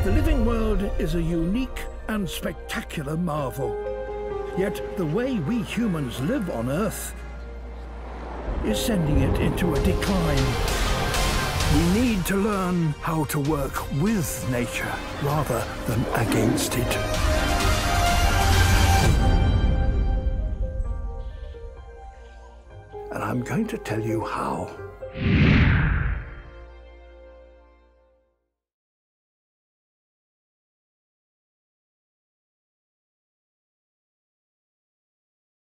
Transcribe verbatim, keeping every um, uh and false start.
The living world is a unique and spectacular marvel. Yet the way we humans live on Earth is sending it into a decline. We need to learn how to work with nature rather than against it. And I'm going to tell you how.